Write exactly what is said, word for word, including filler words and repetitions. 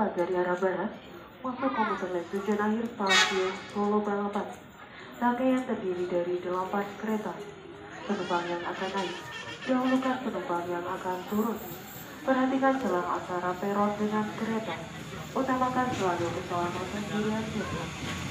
berangkat dari arah barat, masuk komuter lain tujuan akhir stasiun Solo Balapan. Rangkaian terdiri dari delapan kereta. Penumpang yang akan naik, dahulukan penumpang yang akan turun. Perhatikan selang antara peron dengan kereta. Utamakan selalu keselamatan diri Anda.